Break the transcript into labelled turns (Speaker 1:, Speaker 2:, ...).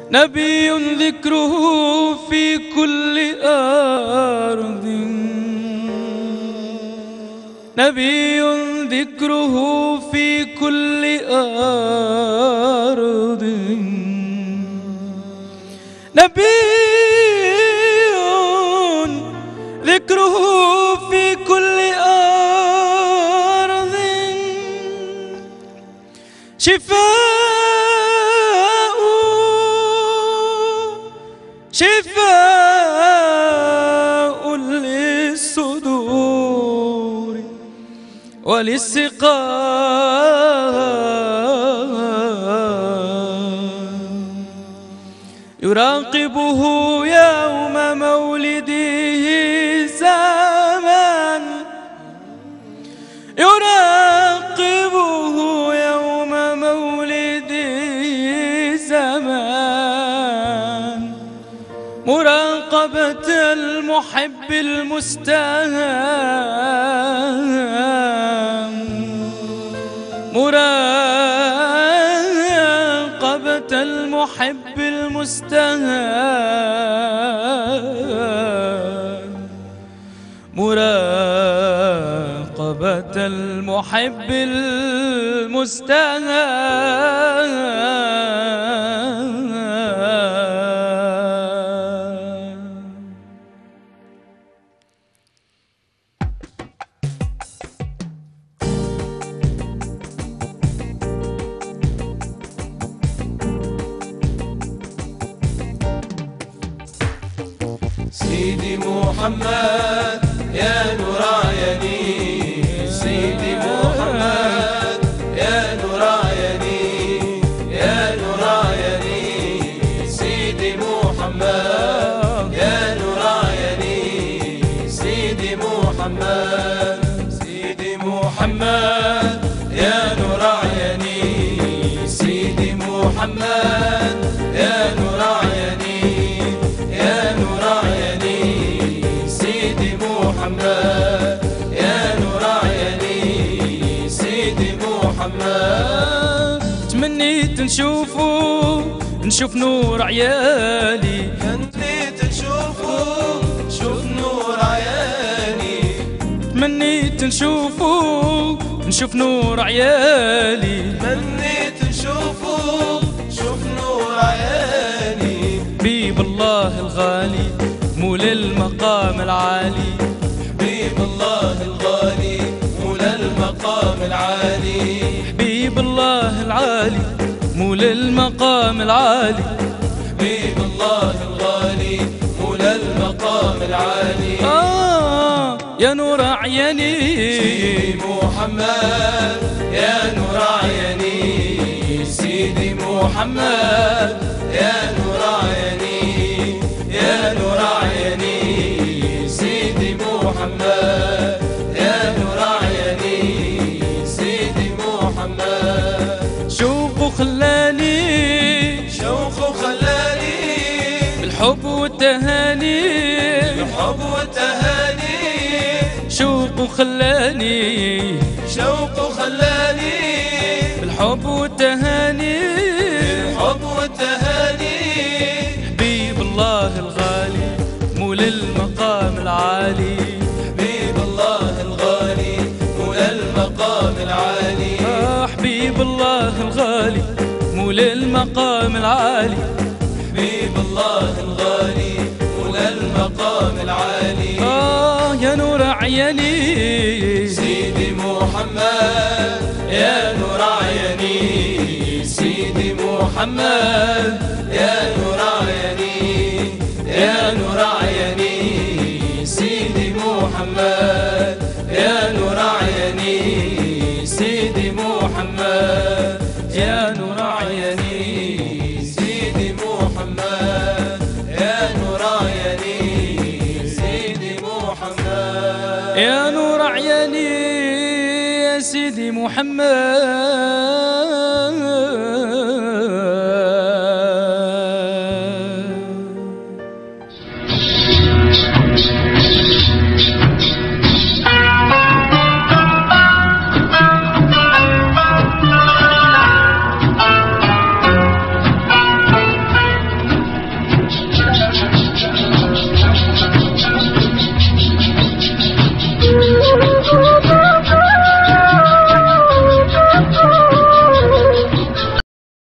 Speaker 1: نبي ذكره في كل أرض، نبي ذكره في كل أرض، نبي ذكره في كل أرض، شفاء للصدور وللسقام، يراقبه يوم مولده زمان، يراقبه يوم مولده زمان، مراقبة المحب المستهام، مراقبة المحب المستهام، مراقبة المحب المستهام.
Speaker 2: سيدي محمد يا نور عيني، سيدي محمد يا نور عيني، يا نور عيني، سيدي محمد يا نور عيني، سيدي محمد، سيدي محمد يا نور عيني، سيدي محمد يا نور عيني، يا نور عيني، سيدي محمد يا نور عيني، سيدي محمد.
Speaker 1: تمنيت نشوف نور عيالي،
Speaker 2: تمنيت نشوف نور عيالي،
Speaker 1: تمنيت نشوف نور عيالي،
Speaker 2: تمنيت نشوف نور عيالي.
Speaker 1: حبيب الله الغالي مولى المقام العالي،
Speaker 2: حبيب الله الغالي مولى المقام العالي،
Speaker 1: حبيب الله العالي مولى المقام العالي،
Speaker 2: حبيب الله الغالي مولى المقام العالي.
Speaker 1: يا نور عيني
Speaker 2: سيدي محمد يا نور عيني، سيدي محمد يا نور عيني، يا نور عيني، سيدي محمد يا نور عيني، سيدي محمد.
Speaker 1: شوقه خلاني،
Speaker 2: شوقه خلاني
Speaker 1: بالحب والتهاني،
Speaker 2: بالحب والتهاني،
Speaker 1: شوقه خلاني،
Speaker 2: شوقه خلاني
Speaker 1: بالحب والتهاني،
Speaker 2: بالحب والتهاني.
Speaker 1: حبيب الله الغالي مولى المقام العالي،
Speaker 2: حبيب الله الغالي مولى المقام العالي،
Speaker 1: حبيب الله الغالي مولى المقام العالي،
Speaker 2: حبيب الله الغالي مولى المقام العالي.
Speaker 1: يا نور عيني
Speaker 2: سيدي محمد يا نور عيني، سيدي محمد يا نور عيني، يا نور عيني، سيدي محمد يا نور عيني، سيدي محمد
Speaker 1: يا نور عيني،
Speaker 2: سيدي محمد يا نور عيني، سيدي محمد
Speaker 1: يا نور عيني يا سيدي محمد.